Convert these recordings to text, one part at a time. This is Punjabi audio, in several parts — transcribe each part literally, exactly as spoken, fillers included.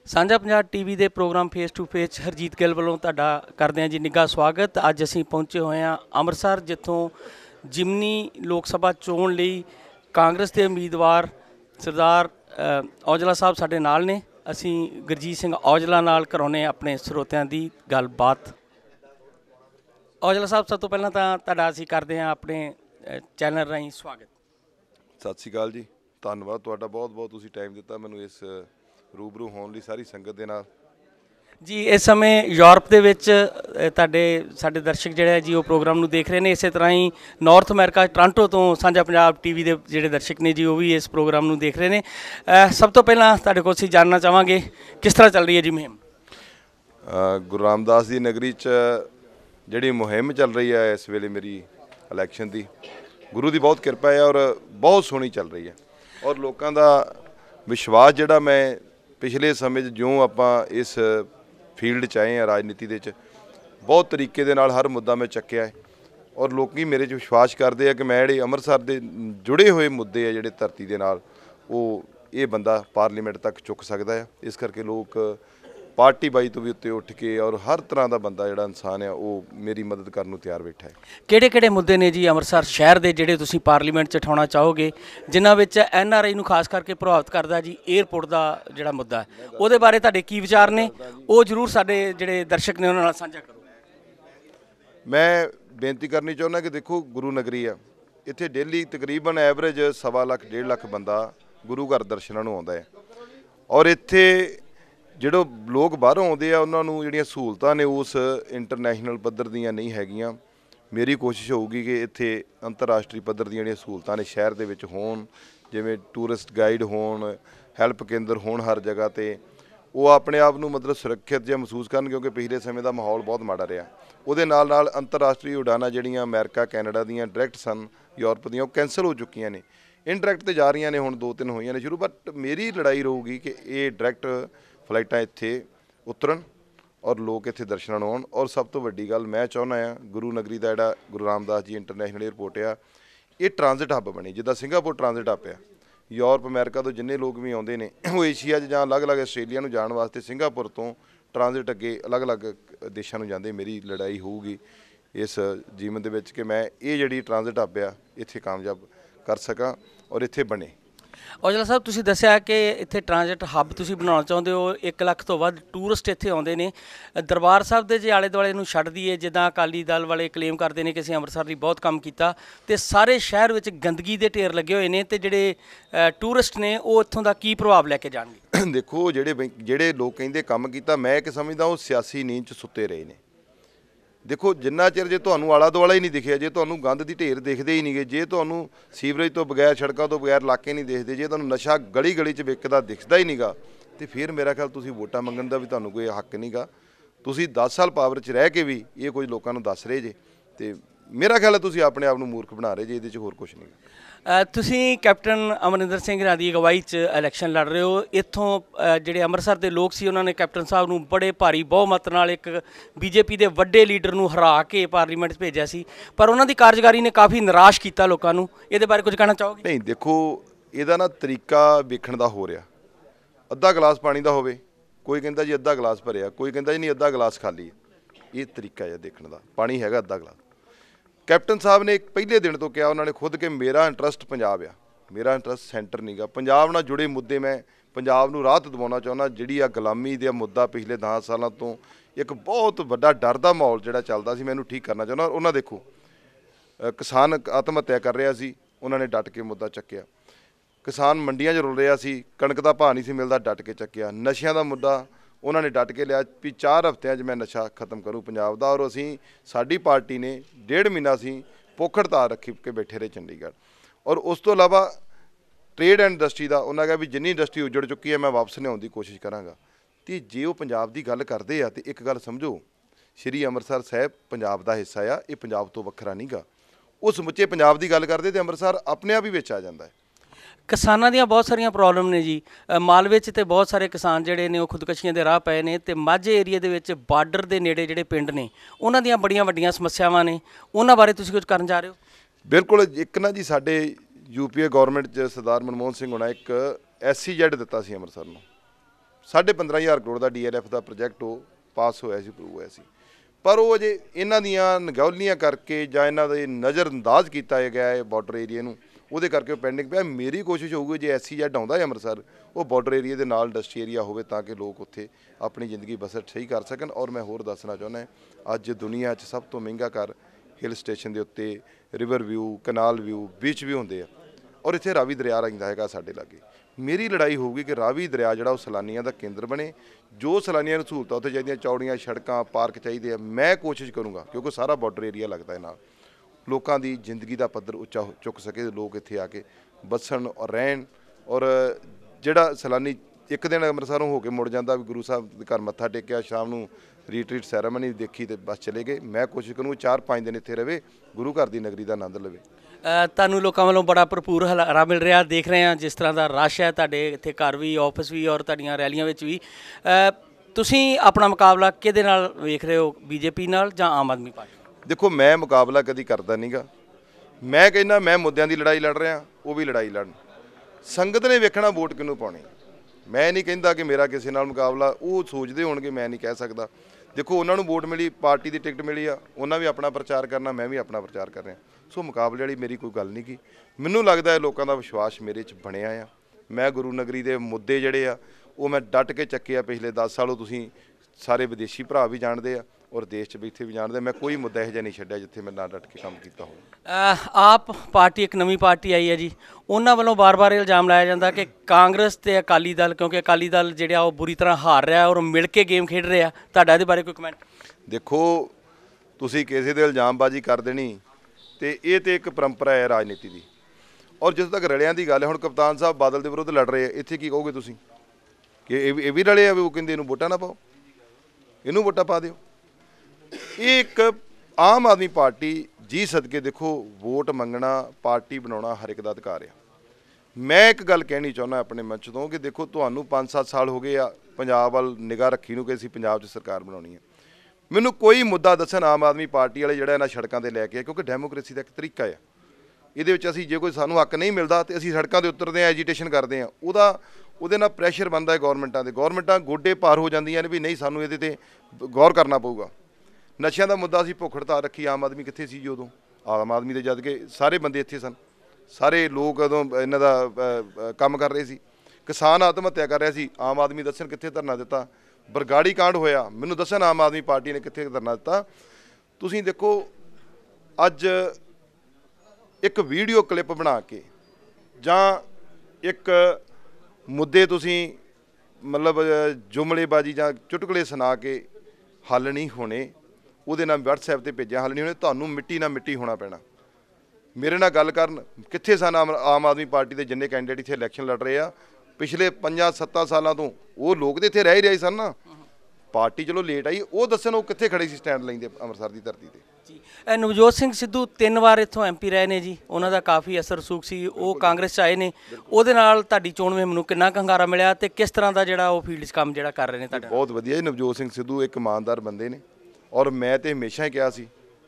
ਸਾਂਝਾ ਪੰਜਾਬ ਟੀਵੀ ਦੇ program face to face Harjeet Gill ਵੱਲੋਂ ਤੁਹਾਡਾ ਕਰਦੇ ਹਾਂ ਜੀ ਨਿੱਘਾ ਸਵਾਗਤ। ਅੱਜ ਅਸੀਂ ਪਹੁੰਚੇ ਹੋਏ ਹਾਂ ਅੰਮ੍ਰਿਤਸਰ, ਜਿੱਥੋਂ ਜਿਮਨੀ ਲੋਕ ਸਭਾ ਚੋਣ ਲਈ ਕਾਂਗਰਸ ਦੇ ਉਮੀਦਵਾਰ ਸਰਦਾਰ ਔਜਲਾ ਸਾਹਿਬ ਸਾਡੇ ਨਾਲ ਨੇ। ਅਸੀਂ ਗੁਰਜੀਤ ਸਿੰਘ ਔਜਲਾ ਨਾਲ ਕਰਾਉਂਦੇ ਆਪਣੇ ਸਰੋਤਿਆਂ ਦੀ ਗੱਲਬਾਤ। ਔਜਲਾ ਸਾਹਿਬ, ਸਭ ਤੋਂ ਪਹਿਲਾਂ ਤਾਂ ਤੁਹਾਡਾ ਅਸੀਂ ਕਰਦੇ ਹਾਂ ਆਪਣੇ ਚੈਨਲ ਰਾਹੀਂ ਸਵਾਗਤ। ਸਤਿ ਸ਼੍ਰੀ ਅਕਾਲ ਜੀ, ਧੰਨਵਾਦ ਤੁਹਾਡਾ ਬਹੁਤ ਬਹੁਤ। ਤੁਸੀਂ ਟਾਈਮ ਦਿੱਤਾ ਮੈਨੂੰ ਇਸ रूबरू होने सारी संगत के नाल जी। इस समय यूरोप के विच तुहाडे साडे दर्शक जिहड़े जी वो प्रोग्राम नूं देख रहे हैं। इस तरह ही नॉर्थ अमेरिका टोरंटो तो साझा पंजाब टीवी के जिहड़े दर्शक ने जी वो भी इस प्रोग्राम नूं देख रहे हैं। सब तो पहलां तुहाडे कोल असीं जानना चाहांगे किस तरह चल रही है जी मुहिम? गुरु रामदास की नगरी च जिहड़ी मुहिम चल रही है इस वेले मेरी इलैक्शन की, गुरु की बहुत किरपा है और बहुत सोहनी चल रही है। और लोगों का विश्वास जिहड़ा मैं पिछले समय जो आप इस फील्ड च आए हैं राजनीति के बहुत तरीके दे नाल हर मुद्दा मैं चक्या है और लोग मेरे च विश्वास करते हैं कि मैं जिहड़े अमृतसर के जुड़े हुए मुद्दे है जिहड़े धरती के नाल वो ये बंदा पार्लीमेंट तक चुक सकता है। इस करके लोग पार्टी बाई तो भी उत्ते उठ के और हर तरह का बंदा जिहड़ा इंसान है वो मेरी मदद करने नूं तैयार बैठा है। किहड़े किहड़े मुद्दे ने जी अमृतसर शहर के जिहड़े तुसीं पार्लीमेंट च उठाउणा चाहोगे, जिन्हां विच एन आर आई नूं खास करके प्रभावित करदा जी एयरपोर्ट का जिहड़ा मुद्दा है, उहदे बारे तुहाडे की विचार ने? वो जरूर साडे जिहड़े दर्शक ने उहनां नाल साझा करो। मैं बेनती करनी चाहुंदा कि देखो गुरु नगरी है, इत्थे डेली तकरीबन एवरेज सवा लख डेढ़ लख बंदा गुरु घर दर्शनां नूं आउंदा है और इत्थे ਜਿਹੜੇ ਲੋਕ ਬਾਹਰੋਂ ਆਉਂਦੇ ਆ ਉਹਨਾਂ ਨੂੰ ਜਿਹੜੀਆਂ ਸਹੂਲਤਾਂ ਨੇ ਉਸ ਇੰਟਰਨੈਸ਼ਨਲ ਪੱਧਰ ਦੀਆਂ ਨਹੀਂ ਹੈਗੀਆਂ। ਮੇਰੀ ਕੋਸ਼ਿਸ਼ ਹੋਊਗੀ ਕਿ ਇੱਥੇ ਅੰਤਰਰਾਸ਼ਟਰੀ ਪੱਧਰ ਦੀਆਂ ਜਿਹੜੀਆਂ ਸਹੂਲਤਾਂ ਨੇ ਸ਼ਹਿਰ ਦੇ ਵਿੱਚ ਹੋਣ, ਜਿਵੇਂ ਟੂਰਿਸਟ ਗਾਈਡ ਹੋਣ, ਹੈਲਪ ਕੇਂਦਰ ਹੋਣ ਹਰ ਜਗ੍ਹਾ 'ਤੇ, ਉਹ ਆਪਣੇ ਆਪ ਨੂੰ ਮਤਲਬ ਸੁਰੱਖਿਅਤ ਜਿਹਾ ਮਹਿਸੂਸ ਕਰਨ, ਕਿਉਂਕਿ ਪਿਛਲੇ ਸਮੇਂ ਦਾ ਮਾਹੌਲ ਬਹੁਤ ਮਾੜਾ ਰਿਹਾ। ਉਹਦੇ ਨਾਲ ਨਾਲ ਅੰਤਰਰਾਸ਼ਟਰੀ ਉਡਾਨਾਂ ਜਿਹੜੀਆਂ ਅਮਰੀਕਾ ਕੈਨੇਡਾ ਦੀਆਂ ਡਾਇਰੈਕਟ ਸਨ, ਯੂਰਪ ਦੀਆਂ, ਉਹ ਕੈਂਸਲ ਹੋ ਚੁੱਕੀਆਂ ਨੇ। ਇਨਡਾਇਰੈਕਟ 'ਤੇ ਜਾ ਰਹੀਆਂ ਨੇ, ਹੁਣ ਦੋ ਤਿੰਨ ਹੋਈਆਂ ਨੇ ਸ਼ੁਰੂ। ਬਟ ਮੇਰੀ ਲੜਾਈ ਰਹੂਗੀ ਕਿ ਇਹ ਡਾਇਰੈਕਟ ਫਲਾਈਟਾਂ ਇੱਥੇ ਉਤਰਨ ਔਰ ਲੋਕ ਇੱਥੇ ਦਰਸ਼ਨਾਂ ਨੂੰ ਆਉਣ। ਔਰ ਸਭ ਤੋਂ ਵੱਡੀ ਗੱਲ ਮੈਂ ਚਾਹੁੰਦਾ ਹਾਂ ਗੁਰੂ ਨਗਰੀ ਦਾ ਜਿਹੜਾ ਗੁਰੂ ਰਾਮਦਾਸ ਜੀ ਇੰਟਰਨੈਸ਼ਨਲ ਏਅਰਪੋਰਟ ਆ, ਇਹ ਟਰਾਂਜ਼ਿਟ ਹੱਬ ਬਣੇ, ਜਿੱਦਾਂ ਸਿੰਗਾਪੁਰ ਟਰਾਂਜ਼ਿਟ ਹੱਬ ਆ। ਯੂਰਪ ਅਮਰੀਕਾ ਤੋਂ ਜਿੰਨੇ ਲੋਕ ਵੀ ਆਉਂਦੇ ਨੇ ਉਹ ਏਸ਼ੀਆ 'ਚ ਜਾਂ ਅਲੱਗ-ਅਲੱਗ ਆਸਟ੍ਰੇਲੀਆ ਨੂੰ ਜਾਣ ਵਾਸਤੇ ਸਿੰਗਾਪੁਰ ਤੋਂ ਟਰਾਂਜ਼ਿਟ ਅੱਗੇ ਅਲੱਗ-ਅਲੱਗ ਦੇਸ਼ਾਂ ਨੂੰ ਜਾਂਦੇ। ਮੇਰੀ ਲੜਾਈ ਹੋਊਗੀ ਇਸ ਜੀਵਨ ਦੇ ਵਿੱਚ ਕਿ ਮੈਂ ਇਹ ਜਿਹੜੀ ਟਰਾਂਜ਼ਿਟ ਹੱਬ ਆ ਇੱਥੇ ਕਾਮਯਾਬ ਕਰ ਸਕਾਂ ਔਰ ਇੱਥੇ ਬਣੇ। ਔਜਲਾ ਸਾਹਿਬ, ਤੁਸੀਂ ਦੱਸਿਆ ਕਿ ਇੱਥੇ ਟਰਾਂਜ਼ਿਟ ਹੱਬ ਤੁਸੀਂ ਬਣਾਉਣਾ ਚਾਹੁੰਦੇ ਹੋ। ਇੱਕ ਲੱਖ ਤੋਂ ਵੱਧ ਟੂਰਿਸਟ ਇੱਥੇ ਆਉਂਦੇ ਨੇ। ਦਰਬਾਰ ਸਾਹਿਬ ਦੇ ਜੇ ਆਲੇ ਦੁਆਲੇ ਨੂੰ ਛੱਡ ਦਈਏ, ਜਿੱਦਾਂ ਅਕਾਲੀ ਦਲ ਵਾਲੇ ਕਲੇਮ ਕਰਦੇ ਨੇ ਕਿ ਅਸੀਂ ਅੰਮ੍ਰਿਤਸਰ ਦੀ ਬਹੁਤ ਕੰਮ ਕੀਤਾ, ਅਤੇ ਸਾਰੇ ਸ਼ਹਿਰ ਵਿੱਚ ਗੰਦਗੀ ਦੇ ਢੇਰ ਲੱਗੇ ਹੋਏ ਨੇ, ਅਤੇ ਜਿਹੜੇ ਟੂਰਿਸਟ ਨੇ ਉਹ ਇੱਥੋਂ ਦਾ ਕੀ ਪ੍ਰਭਾਵ ਲੈ ਕੇ ਜਾਣਗੇ? ਦੇਖੋ, ਜਿਹੜੇ ਜਿਹੜੇ ਲੋਕ ਕਹਿੰਦੇ ਕੰਮ ਕੀਤਾ, ਮੈਂ ਇੱਕ ਸਮਝਦਾ ਉਹ ਸਿਆਸੀ ਨੀਂਦ 'ਚ ਸੁੱਤੇ ਰਹੇ ਨੇ। देखो जिन्ना चिर जे तुहानूं आला दुआला ही नहीं दिखिया, जे तुहानूं गंद दी ढेर दिखते ही नहीं गए, जे तुहानूं सीवरेज तो बगैर सड़कों तो बगैर इलाके नहीं दिखते, जे तुहानूं नशा गली गली च विकदा दिखदा ही नहीं गा, तो फिर मेरा ख्याल तुसीं वोटां मंगण दा भी तुहानूं कोई हक नहीं गा। तुसीं दस साल पावर च रह के भी ये कुछ लोगों नूं दस रहे जे, तो मेरा ख्याल है तुसीं अपने आप नूं मूर्ख बना रहे जे, इहदे च होर कुछ नहीं। ਤੁਸੀਂ ਕੈਪਟਨ ਅਮਰਿੰਦਰ ਸਿੰਘ ਹੋਰਾਂ ਦੀ ਅਗਵਾਈ 'ਚ ਇਲੈਕਸ਼ਨ ਲੜ ਰਹੇ ਹੋ। ਇੱਥੋਂ ਜਿਹੜੇ ਅੰਮ੍ਰਿਤਸਰ ਦੇ ਲੋਕ ਸੀ ਉਹਨਾਂ ਨੇ ਕੈਪਟਨ ਸਾਹਿਬ ਨੂੰ ਬੜੇ ਭਾਰੀ ਬਹੁਮਤ ਨਾਲ ਇੱਕ ਬੀਜੇਪੀ ਦੇ ਵੱਡੇ ਲੀਡਰ ਨੂੰ ਹਰਾ ਕੇ ਪਾਰਲੀਮੈਂਟ 'ਚ ਭੇਜਿਆ ਸੀ, ਪਰ ਉਹਨਾਂ ਦੀ ਕਾਰਜਕਾਰੀ ਨੇ ਕਾਫੀ ਨਿਰਾਸ਼ ਕੀਤਾ ਲੋਕਾਂ ਨੂੰ। ਇਹਦੇ ਬਾਰੇ ਕੁਝ ਕਹਿਣਾ ਚਾਹੋਗੇ? ਨਹੀਂ, ਦੇਖੋ ਇਹਦਾ ਨਾ ਤਰੀਕਾ ਵੇਖਣ ਦਾ ਹੋ ਰਿਹਾ। ਅੱਧਾ ਗਲਾਸ ਪਾਣੀ ਦਾ ਹੋਵੇ, ਕੋਈ ਕਹਿੰਦਾ ਜੀ ਅੱਧਾ ਗਲਾਸ ਭਰਿਆ, ਕੋਈ ਕਹਿੰਦਾ ਜੀ ਨਹੀਂ ਅੱਧਾ ਗਲਾਸ ਖਾਲੀ ਹੈ। ਇਹ ਤਰੀਕਾ ਹੈ ਦੇਖਣ ਦਾ। ਪਾਣੀ ਹੈਗਾ ਅੱਧਾ ਗਲਾਸ। कैप्टन साहब ने एक पहले दिन तो कहा, उन्होंने खुद कि मेरा इंटरस्ट पंजाब आ, मेरा इंटरस्ट सेंटर नहीं गा। पंजाब नाल जुड़े मुद्दे मैं पंजाब नूं राह दिवाउणा चाहुंदा। जिहड़ी आ गुलामी दा मुद्दा पिछले दस सालों तो एक बहुत वड्डा डर दा माहौल जिहड़ा चलदा सी, मैं इहनूं ठीक करना चाहुंदा। उन्हां देखो किसान आत्म हत्या कर रहा सी, उन्होंने डट के मुद्दा चक्या। किसान मंडियां 'च रुल रहा सी, कणक दा भाव नहीं सी मिलदा, डट के चक्या। नशिਆਂ दा मुद्दा उन्होंने डट के लिया भी चार हफ्तियां मैं नशा खत्म करूँ पंजाब दा। और असी साडी पार्टी ने डेढ़ महीना असी भुख हड़ताल रखी के बैठे रहे चंडीगढ़। और उस तो इलावा ट्रेड एंड इंडस्ट्री का उन्होंने कहा भी जिन्नी इंडस्ट्री उजड़ चुकी है मैं वापस लियाउण दी कोशिश करांगा। तो जे वो पंजाब की गल करते हैं तो एक गल समझो, श्री अमृतसर साहिब पंजाब का हिस्सा आ, ये पंजाब तो वखरा नहीं गा। वो समुचे पंजाब की गल करते तो अमृतसर अपने आप ही विच आ जाता है। किसानों ਦੀਆਂ बहुत सारिया प्रॉब्लम ने जी। मालवे 'ਚ ਤੇ बहुत सारे किसान ਜਿਹੜੇ ਨੇ ਉਹ ਖੁਦਕਸ਼ੀਆਂ ਦੇ ਰਾਹ ਪਏ ਨੇ, ਤੇ ਮਾਝੇ ਏਰੀਆ ਦੇ ਵਿੱਚ ਬਾਰਡਰ ਦੇ ਨੇੜੇ ਜਿਹੜੇ ਪਿੰਡ ਨੇ ਉਹਨਾਂ ਦੀਆਂ ਬੜੀਆਂ ਵੱਡੀਆਂ ਸਮੱਸਿਆਵਾਂ ਨੇ, ਉਹਨਾਂ ਬਾਰੇ ਤੁਸੀਂ ਕੁਝ ਕਰਨ ਜਾ ਰਹੇ ਹੋ? ਬਿਲਕੁਲ। ਇੱਕ ਨਾ ਜੀ ਸਾਡੇ ਯੂਪੀਏ ਗੌਰਮੈਂਟ 'ਚ ਸਰਦਾਰ ਮਨਮੋਹਨ ਸਿੰਘ ਹੋਣਾ ਇੱਕ ਐਸ ਸੀ ਜ਼ੈਡ ਦਿੱਤਾ ਸੀ ਅੰਮ੍ਰਿਤਸਰ ਨੂੰ, साढ़े पंद्रह हज़ार करोड़ का डी एल एफ का प्रोजैक्ट वो पास होया सी, अप्रूव होया सी, पर वो अजे इन्हां दियां नगौलियां करके जां इन्हां दे नज़रअंदाज किया गया है बॉर्डर एरिए नूं, ਉਹਦੇ ਕਰਕੇ ਪੈਂਡਿੰਗ ਪਿਆ। ਮੇਰੀ ਕੋਸ਼ਿਸ਼ ਹੋਊਗੀ ਜੇ ਐਸ ਸੀ ਜ਼ੈਡ ਆਉਂਦਾ ਹੈ ਅੰਮ੍ਰਿਤਸਰ, ਉਹ ਬਾਰਡਰ ਏਰੀਆ ਦੇ ਨਾਲ ਇੰਡਸਟਰੀ ਏਰੀਆ ਹੋਵੇ ਤਾਂ ਕਿ ਲੋਕ ਉੱਥੇ ਆਪਣੀ ਜ਼ਿੰਦਗੀ ਬਸਰ ਸਹੀ ਕਰ ਸਕਣ। ਔਰ ਮੈਂ ਹੋਰ ਦੱਸਣਾ ਚਾਹੁੰਦਾ, ਅੱਜ ਦੁਨੀਆ 'ਚ ਸਭ ਤੋਂ ਮਹਿੰਗਾ ਘਰ ਹਿਲ ਸਟੇਸ਼ਨ ਦੇ ਉੱਤੇ river view, canal view, beach ਵੀ ਹੁੰਦੇ ਆ, ਔਰ ਇੱਥੇ ਰਾਵੀ ਦਰਿਆ ਰਹਿੰਦਾ ਹੈਗਾ ਸਾਡੇ ਲਾਗੇ। ਮੇਰੀ ਲੜਾਈ ਹੋਊਗੀ ਕਿ ਰਾਵੀ ਦਰਿਆ ਜਿਹੜਾ ਉਹ ਸੈਲਾਨੀਆਂ ਦਾ ਕੇਂਦਰ ਬਣੇ, ਜੋ ਸੈਲਾਨੀਆਂ ਨੂੰ ਸਹੂਲਤਾਂ ਉੱਥੇ ਚਾਹੀਦੀਆਂ, ਚੌੜੀਆਂ ਸੜਕਾਂ, ਪਾਰਕ ਚਾਹੀਦੇ ਆ, ਮੈਂ ਕੋਸ਼ਿਸ਼ ਕਰੂੰਗਾ ਕਿਉਂਕਿ ਸਾਰਾ ਬਾਰਡਰ ਏਰੀਆ ਲੱਗਦਾ ਹੈ ਨਾਲ, ਲੋਕਾਂ ਦੀ ਜ਼ਿੰਦਗੀ ਦਾ ਪੱਧਰ ਉੱਚਾ ਚੁੱਕ ਸਕੇ, ਲੋਕ ਇੱਥੇ ਆ ਕੇ ਬਸਣ ਔਰ ਰਹਿਣ। ਔਰ ਜਿਹੜਾ ਸੈਲਾਨੀ ਇੱਕ ਦਿਨ ਅੰਮ੍ਰਿਤਸਰੋਂ ਹੋ ਕੇ ਮੁੜ ਜਾਂਦਾ ਵੀ ਗੁਰੂ ਸਾਹਿਬ ਦੇ ਘਰ ਮੱਥਾ ਟੇਕਿਆ, ਸ਼ਾਮ ਨੂੰ ਰੀਟਰੀਟ ਸੈਰਾਮਨੀ ਦੇਖੀ ਤੇ ਬਸ ਚਲੇ ਗਏ, ਮੈਂ ਕੋਸ਼ਿਸ਼ ਕਰੂੰਗਾ ਚਾਰ ਪੰਜ ਦਿਨ ਇੱਥੇ ਰਹੇ, ਗੁਰੂ ਘਰ ਦੀ ਨਗਰੀ ਦਾ ਆਨੰਦ ਲਵੇ। ਤੁਹਾਨੂੰ ਲੋਕਾਂ ਵੱਲੋਂ ਬੜਾ ਭਰਪੂਰ ਹਲਾਰਾ ਮਿਲ ਰਿਹਾ, ਦੇਖ ਰਹੇ ਹਾਂ ਜਿਸ ਤਰ੍ਹਾਂ ਦਾ ਰਸ਼ ਹੈ ਤੁਹਾਡੇ ਇੱਥੇ ਘਰ ਵੀ, ਆਫਿਸ ਵੀ ਔਰ ਤੁਹਾਡੀਆਂ ਰੈਲੀਆਂ ਵਿੱਚ ਵੀ। ਤੁਸੀਂ ਆਪਣਾ ਮੁਕਾਬਲਾ ਕਿਹਦੇ ਨਾਲ ਵੇਖ ਰਹੇ ਹੋ, ਬੀਜੇਪੀ ਨਾਲ ਜਾਂ ਆਮ ਆਦਮੀ ਪਾਰਟੀ? ਦੇਖੋ, ਮੈਂ ਮੁਕਾਬਲਾ ਕਦੀ ਕਰਦਾ ਨਹੀਂ ਗਾ, ਮੈਂ ਕਹਿੰਦਾ ਮੈਂ ਮੁੱਦਿਆਂ ਦੀ ਲੜਾਈ ਲੜ ਰਿਹਾ, ਉਹ ਵੀ ਲੜਾਈ ਲੜਨ। ਸੰਗਤ ਨੇ ਵੇਖਣਾ ਵੋਟ ਕਿਹਨੂੰ ਪਾਉਣੀ। ਮੈਂ ਨਹੀਂ ਕਹਿੰਦਾ ਕਿ ਮੇਰਾ ਕਿਸੇ ਨਾਲ ਮੁਕਾਬਲਾ, ਉਹ ਸੋਚਦੇ ਹੋਣਗੇ, ਮੈਂ ਨਹੀਂ ਕਹਿ ਸਕਦਾ। ਦੇਖੋ, ਉਹਨਾਂ ਨੂੰ ਵੋਟ ਮਿਲੀ, ਪਾਰਟੀ ਦੀ ਟਿਕਟ ਮਿਲੀ ਆ, ਉਹਨਾਂ ਵੀ ਆਪਣਾ ਪ੍ਰਚਾਰ ਕਰਨਾ, ਮੈਂ ਵੀ ਆਪਣਾ ਪ੍ਰਚਾਰ ਕਰ ਰਿਹਾ। ਸੋ ਮੁਕਾਬਲੇ ਵਾਲੀ ਮੇਰੀ ਕੋਈ ਗੱਲ ਨਹੀਂ ਗੀ। ਮੈਨੂੰ ਲੱਗਦਾ ਹੈ ਲੋਕਾਂ ਦਾ ਵਿਸ਼ਵਾਸ ਮੇਰੇ 'ਚ ਬਣਿਆ ਆ। ਮੈਂ ਗੁਰੂ ਨਗਰੀ ਦੇ ਮੁੱਦੇ ਜਿਹੜੇ ਆ ਉਹ ਮੈਂ ਡਟ ਕੇ ਚੱਕੇ ਆ। ਪਿਛਲੇ ਦਸ ਸਾਲੋਂ ਤੁਸੀਂ ਸਾਰੇ ਵਿਦੇਸ਼ੀ ਭਰਾ ਵੀ ਜਾਣਦੇ ਆ ਔਰ ਦੇਸ਼ 'ਚ ਬੈਠੇ ਵੀ ਜਾਣਦੇ, ਮੈਂ ਕੋਈ ਮੁੱਦਾ ਇਹੋ ਜਿਹਾ ਨਹੀਂ ਛੱਡਿਆ ਜਿੱਥੇ ਮੈਂ ਨਾ ਡਟ ਕੇ ਕੰਮ ਕੀਤਾ ਹੋਵੇ। ਆਪ ਪਾਰਟੀ ਇੱਕ ਨਵੀਂ ਪਾਰਟੀ ਆਈ ਹੈ ਜੀ, ਉਹਨਾਂ ਵੱਲੋਂ ਬਾਰ-ਬਾਰ ਇਲਜ਼ਾਮ ਲਾਇਆ ਜਾਂਦਾ ਕਿ ਕਾਂਗਰਸ ਤੇ ਅਕਾਲੀ ਦਲ, ਕਿਉਂਕਿ ਅਕਾਲੀ ਦਲ ਜਿਹੜਾ ਉਹ ਬੁਰੀ ਤਰ੍ਹਾਂ ਹਾਰ ਰਿਹਾ ਔਰ ਮਿਲ ਕੇ ਗੇਮ ਖੇਡ ਰਿਹਾ, ਤੁਹਾਡਾ ਇਹਦੇ ਬਾਰੇ ਕੋਈ ਕਮੈਂਟ? ਦੇਖੋ, ਤੁਸੀਂ ਕਿਸੇ ਦੇ ਇਲਜ਼ਾਮਬਾਜ਼ੀ ਕਰ ਦੇਣੀ ਤੇ ਇਹ ਤੇ ਇੱਕ ਪਰੰਪਰਾ ਹੈ ਰਾਜਨੀਤੀ ਦੀ। ਔਰ ਜਿੱਥੋਂ ਤੱਕ ਰਲਿਆਂ ਦੀ ਗੱਲ ਹੈ, ਹੁਣ ਕਪਤਾਨ ਸਾਹਿਬ ਬਾਦਲ ਦੇ ਵਿਰੁੱਧ ਲੜ ਰਹੇ ਆ, ਇੱਥੇ ਕੀ ਕਹੋਗੇ ਤੁਸੀਂ ਕਿ ਇਹ ਇਹ ਵੀ ਰਲੇ ਆ ਵੀ ਉਹ ਕਹਿੰਦੇ ਇਹਨੂੰ ਵੋਟਾਂ ਨਾ ਪਾਓ, ਇਹਨੂੰ ਵੋਟਾਂ ਪਾ ਦਿਓ। ਇਹ ਇੱਕ ਆਮ ਆਦਮੀ ਪਾਰਟੀ ਜੀ ਸਦਕੇ, ਦੇਖੋ ਵੋਟ ਮੰਗਣਾ, ਪਾਰਟੀ ਬਣਾਉਣਾ ਹਰ ਇੱਕ ਦਾ ਅਧਿਕਾਰ ਆ। ਮੈਂ ਇੱਕ ਗੱਲ ਕਹਿਣੀ ਚਾਹੁੰਦਾ ਆਪਣੇ ਮੰਚ ਤੋਂ ਕਿ ਦੇਖੋ, ਤੁਹਾਨੂੰ ਪੰਜ ਸੱਤ ਸਾਲ ਹੋ ਗਏ ਆ ਪੰਜਾਬ ਵੱਲ ਨਿਗਾਹ ਰੱਖੀ ਨੂੰ ਕਿ ਅਸੀਂ ਪੰਜਾਬ 'ਚ ਸਰਕਾਰ ਬਣਾਉਣੀ ਹੈ। ਮੈਨੂੰ ਕੋਈ ਮੁੱਦਾ ਦੱਸਣ ਆਮ ਆਦਮੀ ਪਾਰਟੀ ਵਾਲੇ ਜਿਹੜਾ ਇਹਨਾਂ ਸੜਕਾਂ 'ਤੇ ਲੈ ਕੇ ਆ, ਕਿਉਂਕਿ ਡੈਮੋਕ੍ਰੇਸੀ ਦਾ ਇੱਕ ਤਰੀਕਾ ਆ। ਇਹਦੇ ਵਿੱਚ ਅਸੀਂ ਜੇ ਕੋਈ ਸਾਨੂੰ ਹੱਕ ਨਹੀਂ ਮਿਲਦਾ ਤਾਂ ਅਸੀਂ ਸੜਕਾਂ 'ਤੇ ਉਤਰਦੇ ਹਾਂ, ਐਜੀਟੇਸ਼ਨ ਕਰਦੇ ਹਾਂ, ਉਹਦਾ ਉਹਦੇ ਨਾਲ ਪ੍ਰੈਸ਼ਰ ਬਣਦਾ ਹੈ ਗੌਰਮੈਂਟਾਂ ਦੇ। ਗੌਰਮੈਂਟਾਂ ਗੋਡੇ ਪਾਰ ਹੋ ਜਾਂਦੀਆਂ ਨੇ ਵੀ ਨਹੀਂ, ਸਾਨੂੰ ਇਹਦੇ 'ਤੇ ਗੌਰ ਕਰਨਾ ਪਊਗਾ। ਨਸ਼ਿਆਂ ਦਾ ਮੁੱਦਾ ਅਸੀਂ ਭੁੱਖ ਹੜਤਾਲ ਰੱਖੀ, ਆਮ ਆਦਮੀ ਕਿੱਥੇ ਸੀ ਜੀ ਉਦੋਂ? ਆਮ ਆਦਮੀ ਦੇ ਜਦ ਕਿ ਸਾਰੇ ਬੰਦੇ ਇੱਥੇ ਸਨ, ਸਾਰੇ ਲੋਕ ਉਦੋਂ ਇਹਨਾਂ ਦਾ ਕੰਮ ਕਰ ਰਹੇ ਸੀ। ਕਿਸਾਨ ਆਤਮ ਹੱਤਿਆ ਕਰ ਰਿਹਾ ਸੀ, ਆਮ ਆਦਮੀ ਦੱਸਣ ਕਿੱਥੇ ਧਰਨਾ ਦਿੱਤਾ। ਬਰਗਾੜੀ ਕਾਂਡ ਹੋਇਆ, ਮੈਨੂੰ ਦੱਸਣ ਆਮ ਆਦਮੀ ਪਾਰਟੀ ਨੇ ਕਿੱਥੇ ਧਰਨਾ ਦਿੱਤਾ। ਤੁਸੀਂ ਦੇਖੋ, ਅੱਜ ਇੱਕ ਵੀਡੀਓ ਕਲਿੱਪ ਬਣਾ ਕੇ ਜਾਂ ਇੱਕ ਮੁੱਦੇ ਤੁਸੀਂ ਮਤਲਬ ਜੁਮਲੇਬਾਜ਼ੀ ਜਾਂ ਚੁਟਕਲੇ ਸੁਣਾ ਕੇ ਹੱਲ ਨਹੀਂ ਹੋਣੇ, ਉਹਦੇ ਨਾਲ ਵਟਸਐਪ 'ਤੇ ਭੇਜਿਆ ਹੱਲ ਨਹੀਂ ਹੋਣੇ। ਤੁਹਾਨੂੰ ਮਿੱਟੀ ਨਾਲ ਮਿੱਟੀ ਹੋਣਾ ਪੈਣਾ। ਮੇਰੇ ਨਾਲ ਗੱਲ ਕਰਨ, ਕਿੱਥੇ ਸਨ ਆਮ ਆਮ ਆਦਮੀ ਪਾਰਟੀ ਦੇ ਜਿੰਨੇ ਕੈਂਡੀਡੇਟ ਇੱਥੇ ਇਲੈਕਸ਼ਨ ਲੜ ਰਹੇ ਆ ਪਿਛਲੇ ਪੰਜਾਂ ਸੱਤਾਂ ਸਾਲਾਂ ਤੋਂ? ਉਹ ਲੋਕ ਤਾਂ ਇੱਥੇ ਰਹਿ ਹੀ ਰਹੇ ਸਨ ਨਾ। ਪਾਰਟੀ ਚਲੋ ਲੇਟ ਆਈ, ਉਹ ਦੱਸਣ ਉਹ ਕਿੱਥੇ ਖੜੇ ਸੀ ਸਟੈਂਡ ਲੈਂਦੇ ਅੰਮ੍ਰਿਤਸਰ ਦੀ ਧਰਤੀ 'ਤੇ। ਜੀ, ਨਵਜੋਤ ਸਿੰਘ ਸਿੱਧੂ ਤਿੰਨ ਵਾਰ ਇੱਥੋਂ ਐਮ ਪੀ ਰਹੇ ਨੇ ਜੀ, ਉਹਨਾਂ ਦਾ ਕਾਫੀ ਅਸਰ ਸੂਖ ਸੀ, ਉਹ ਕਾਂਗਰਸ 'ਚ ਆਏ ਨੇ, ਉਹਦੇ ਨਾਲ ਤੁਹਾਡੀ ਚੋਣ ਮੁਹਿੰਮ ਨੂੰ ਕਿੰਨਾ ਕੁ ਹੰਗਾਰਾ ਮਿਲਿਆ ਤੇ ਕਿਸ ਤਰ੍ਹਾਂ ਦਾ ਜਿਹੜਾ ਉਹ ਫੀਲਡ 'ਚ ਕੰਮ ਜਿਹੜਾ ਕਰ ਰਹੇ ਨੇ ਤੁਹਾਡਾ? ਬਹੁਤ ਵਧੀਆ ਜੀ। ਨਵਜੋਤ ਸਿੰਘ ਸਿੱਧੂ ਇੱਕ ਇਮਾਨਦਾਰ ਬੰਦੇ ਨੇ ਔਰ ਮੈਂ ਤਾਂ ਹਮੇਸ਼ਾ ਹੀ ਕਿਹਾ ਸੀ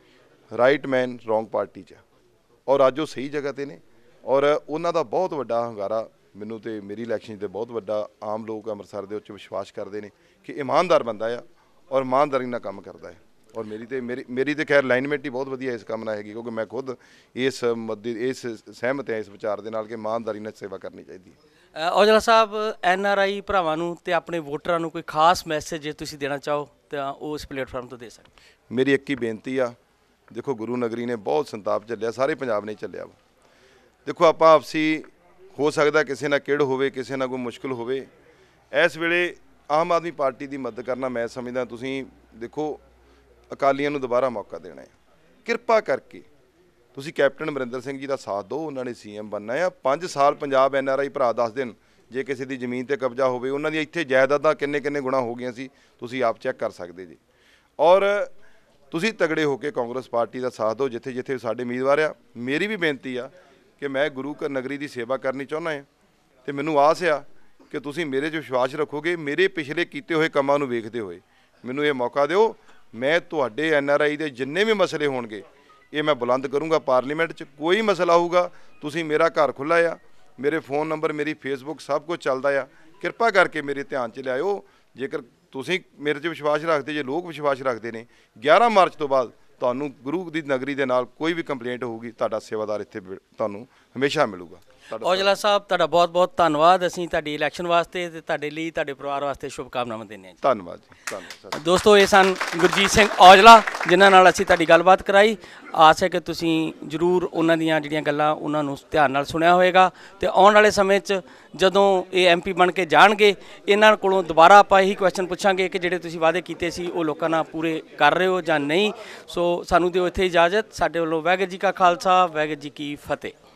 ਰਾਈਟ ਮੈਨ ਰੋਂਗ ਪਾਰਟੀ 'ਚ, ਔਰ ਅੱਜ ਉਹ ਸਹੀ ਜਗ੍ਹਾ 'ਤੇ ਨੇ। ਔਰ ਉਹਨਾਂ ਦਾ ਬਹੁਤ ਵੱਡਾ ਹੰਗਾਰਾ ਮੈਨੂੰ ਤੇ ਮੇਰੀ ਇਲੈਕਸ਼ਨ 'ਤੇ ਬਹੁਤ ਵੱਡਾ, ਆਮ ਲੋਕ ਅੰਮ੍ਰਿਤਸਰ ਦੇ ਉੱਚ ਵਿਸ਼ਵਾਸ ਕਰਦੇ ਨੇ ਕਿ ਇਮਾਨਦਾਰ ਬੰਦਾ ਆ ਔਰ ਇਮਾਨਦਾਰੀ ਨਾਲ ਕੰਮ ਕਰਦਾ ਹੈ। ਔਰ ਮੇਰੀ ਤੇ ਮੇਰੀ ਮੇਰੀ ਤੇ ਖੈਰ ਅਲਾਈਨਮੈਂਟ ਹੀ ਬਹੁਤ ਵਧੀਆ ਇਸ ਕੰਮ ਨਾਲ ਹੈਗੀ, ਕਿਉਂਕਿ ਮੈਂ ਖੁਦ ਇਸ ਮੁੱਦੇ ਇਸ ਸਹਿਮਤ ਹਾਂ ਇਸ ਵਿਚਾਰ ਦੇ ਨਾਲ ਕਿ ਇਮਾਨਦਾਰੀ ਨਾਲ ਸੇਵਾ ਕਰਨੀ ਚਾਹੀਦੀ ਹੈ। ਔਜਲਾ ਸਾਹਿਬ, ਐਨ ਆਰ ਆਈ ਭਰਾਵਾਂ ਨੂੰ ਤੇ ਆਪਣੇ ਵੋਟਰਾਂ ਨੂੰ ਕੋਈ ਖਾਸ ਮੈਸੇਜ ਜੇ ਤੁਸੀਂ ਦੇਣਾ ਚਾਹੋ ਤਾਂ ਉਹ ਇਸ ਪਲੇਟਫਾਰਮ ਤੋਂ ਦੇ ਸਕਦੇ? ਮੇਰੀ ਇੱਕ ਹੀ ਬੇਨਤੀ ਆ, ਦੇਖੋ ਗੁਰੂ ਨਗਰੀ ਨੇ ਬਹੁਤ ਸੰਤਾਪ ਝੱਲਿਆ, ਸਾਰੇ ਪੰਜਾਬ ਨੇ ਝੱਲਿਆ ਵਾ। ਦੇਖੋ ਆਪਾਂ ਆਪਸੀ ਹੋ ਸਕਦਾ ਕਿਸੇ ਨਾਲ ਕਿਹੜ ਹੋਵੇ, ਕਿਸੇ ਨਾਲ ਕੋਈ ਮੁਸ਼ਕਿਲ ਹੋਵੇ, ਇਸ ਵੇਲੇ ਆਮ ਆਦਮੀ ਪਾਰਟੀ ਦੀ ਮਦਦ ਕਰਨਾ ਮੈਂ ਸਮਝਦਾ। ਤੁਸੀਂ ਦੇਖੋ, ਅਕਾਲੀਆਂ ਨੂੰ ਦੁਬਾਰਾ ਮੌਕਾ ਦੇਣਾ ਹੈ, ਕਿਰਪਾ ਕਰਕੇ ਤੁਸੀਂ ਕੈਪਟਨ ਅਮਰਿੰਦਰ ਸਿੰਘ ਜੀ ਦਾ ਸਾਥ ਦਿਓ, ਉਹਨਾਂ ਨੇ ਸੀ ਐਮ ਬਣਨਾ ਆ। ਪੰਜ ਸਾਲ ਪੰਜਾਬ ਐਨ ਆਰ ਆਈ ਭਰਾ ਦੱਸ ਦੇਣ, ਜੇ ਕਿਸੇ ਦੀ ਜ਼ਮੀਨ 'ਤੇ ਕਬਜ਼ਾ ਹੋਵੇ, ਉਹਨਾਂ ਦੀ ਇੱਥੇ ਜਾਇਦਾਦਾਂ ਕਿੰਨੇ ਕਿੰਨੇ ਗੁਣਾ ਹੋ ਗਈਆਂ ਸੀ, ਤੁਸੀਂ ਆਪ ਚੈੱਕ ਕਰ ਸਕਦੇ ਜੀ। ਔਰ ਤੁਸੀਂ ਤਗੜੇ ਹੋ ਕੇ ਕਾਂਗਰਸ ਪਾਰਟੀ ਦਾ ਸਾਥ ਦਿਓ ਜਿੱਥੇ ਜਿੱਥੇ ਸਾਡੇ ਉਮੀਦਵਾਰ ਆ। ਮੇਰੀ ਵੀ ਬੇਨਤੀ ਆ ਕਿ ਮੈਂ ਗੁਰੂ ਘਰ ਨਗਰੀ ਦੀ ਸੇਵਾ ਕਰਨੀ ਚਾਹੁੰਦਾ ਹਾਂ ਅਤੇ ਮੈਨੂੰ ਆਸ ਆ ਕਿ ਤੁਸੀਂ ਮੇਰੇ 'ਚ ਵਿਸ਼ਵਾਸ ਰੱਖੋਗੇ। ਮੇਰੇ ਪਿਛਲੇ ਕੀਤੇ ਹੋਏ ਕੰਮਾਂ ਨੂੰ ਵੇਖਦੇ ਹੋਏ ਮੈਨੂੰ ਇਹ ਮੌਕਾ ਦਿਓ। ਮੈਂ ਤੁਹਾਡੇ ਐਨ ਆਰ ਆਈ ਦੇ ਜਿੰਨੇ ਵੀ ਮਸਲੇ ਹੋਣਗੇ ਇਹ ਮੈਂ ਬੁਲੰਦ ਕਰੂੰਗਾ ਪਾਰਲੀਮੈਂਟ 'ਚ। ਕੋਈ ਮਸਲਾ ਹੋਊਗਾ, ਤੁਸੀਂ, ਮੇਰਾ ਘਰ ਖੁੱਲ੍ਹਾ ਆ, ਮੇਰੇ ਫ਼ੋਨ ਨੰਬਰ, ਮੇਰੀ ਫੇਸਬੁੱਕ ਸਭ ਕੁਝ ਚੱਲਦਾ ਆ। ਕਿਰਪਾ ਕਰਕੇ ਮੇਰੇ ਧਿਆਨ 'ਚ ਲਿਆਇਓ। ਜੇਕਰ ਤੁਸੀਂ ਮੇਰੇ 'ਚ ਵਿਸ਼ਵਾਸ ਰੱਖਦੇ ਜੇ ਲੋਕ ਵਿਸ਼ਵਾਸ ਰੱਖਦੇ ਨੇ, ਗਿਆਰਾਂ ਮਾਰਚ ਤੋਂ ਬਾਅਦ ਤੁਹਾਨੂੰ ਗੁਰੂ ਦੀ ਨਗਰੀ ਦੇ ਨਾਲ ਕੋਈ ਵੀ ਕੰਪਲੇਂਟ ਹੋਊਗੀ, ਤੁਹਾਡਾ ਸੇਵਾਦਾਰ ਇੱਥੇ ਤੁਹਾਨੂੰ ਹਮੇਸ਼ਾ ਮਿਲੂਗਾ। ਔਜਲਾ ਸਾਹਿਬ ਤੁਹਾਡਾ ਬਹੁਤ ਬਹੁਤ ਧੰਨਵਾਦ। ਅਸੀਂ ਤੁਹਾਡੀ ਇਲੈਕਸ਼ਨ ਵਾਸਤੇ ਤੇ ਤੁਹਾਡੇ ਲਈ ਤੁਹਾਡੇ ਪਰਿਵਾਰ ਵਾਸਤੇ ਸ਼ੁਭਕਾਮਨਾਵਾਂ ਦਿੰਦੇ ਹਾਂ ਜੀ। ਧੰਨਵਾਦ ਜੀ, ਧੰਨਵਾਦ। ਦੋਸਤੋ ਇਹ ਸਨ ਗੁਰਜੀਤ ਸਿੰਘ ਔਜਲਾ ਜਿਨ੍ਹਾਂ ਨਾਲ ਅਸੀਂ ਤੁਹਾਡੀ ਗੱਲਬਾਤ ਕਰਾਈ। ਆਸ ਹੈ ਕਿ ਤੁਸੀਂ ਜ਼ਰੂਰ ਉਹਨਾਂ ਦੀਆਂ ਜਿਹੜੀਆਂ ਗੱਲਾਂ ਉਹਨਾਂ ਨੂੰ ਧਿਆਨ ਨਾਲ ਸੁਣਿਆ ਹੋਵੇਗਾ ਤੇ ਆਉਣ ਵਾਲੇ ਸਮੇਂ 'ਚ ਜਦੋਂ ਇਹ ਐਮ ਪੀ ਬਣ ਕੇ ਜਾਣਗੇ ਇਹਨਾਂ ਕੋਲੋਂ ਦੁਬਾਰਾ ਆਪਾਂ ਇਹੀ ਕੁਐਸਚਨ ਪੁੱਛਾਂਗੇ ਕਿ ਜਿਹੜੇ ਤੁਸੀਂ ਵਾਅਦੇ ਕੀਤੇ ਸੀ ਉਹ ਲੋਕਾਂ ਨਾਲ ਪੂਰੇ ਕਰ ਰਹੇ ਹੋ ਜਾਂ ਨਹੀਂ। ਸੋ ਸਾਨੂੰ ਦਿਓ ਇੱਥੇ ਇਜਾਜ਼ਤ। ਸਾਡੇ ਵੱਲੋਂ ਵਾਹਿਗੁਰੂ ਜੀ ਕਾ ਖਾਲਸਾ, ਵਾਹਿਗੁਰੂ ਜੀ ਕੀ ਫਤਿਹ।